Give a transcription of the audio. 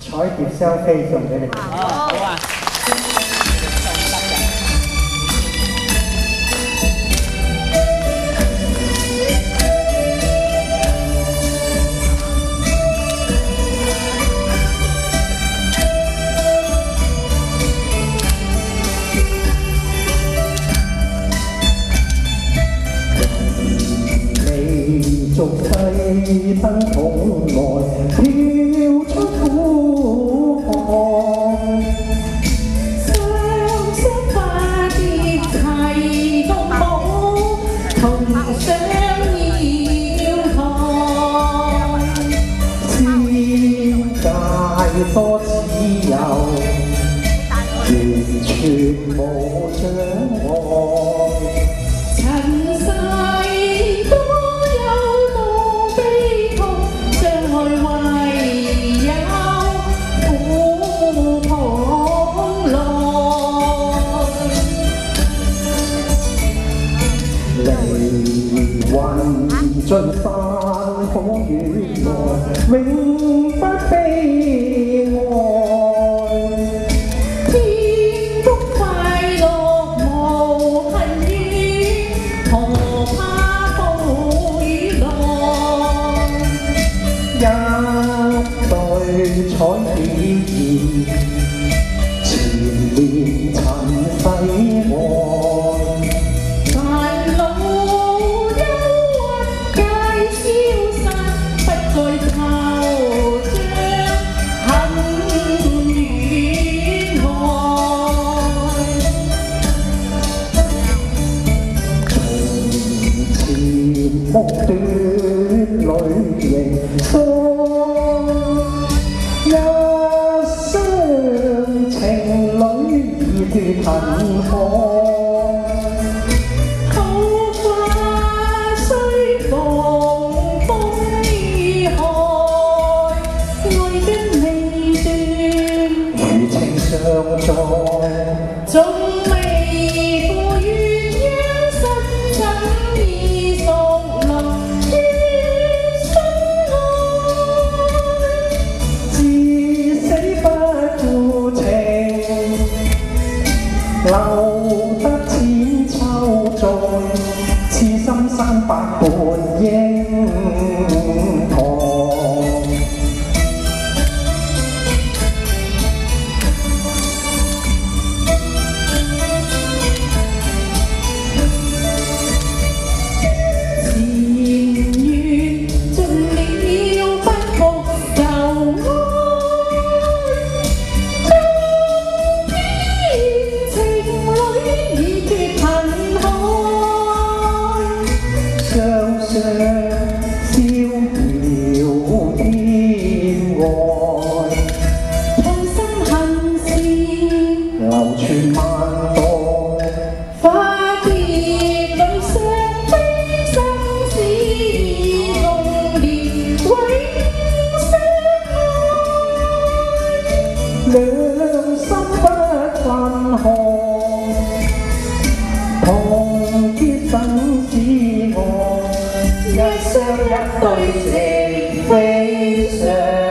彩碟雙飛送俾你。 好啊！ 俗世燈筒外，跳出苦海。 雙雙化蝶齊共舞，同上窈台。 世界多自由，完全無障礙。 塵世多有無悲痛，障礙唯有苦旁來。 離魂進山火雨內，永不悲哀。 天福快樂無恨怨，何怕暴雨來。 一對彩碟纏綿塵世外。 煩惱憂鬱皆消散，不再惆悵恨怨愛。 從前目斷淚凝霜，一廂情侶已斷痕跡。相在， 縱未負鸳鸯身，怎已熟能於心愛。 至死不負情，留得千秋在，痴心山百伴英台。雙雙逍遙天外， 痛心恨事流傳萬代。 化蝶裏雙飛生死共連永相愛。 兩心不分開，同結生死愛。一雙一對情非常。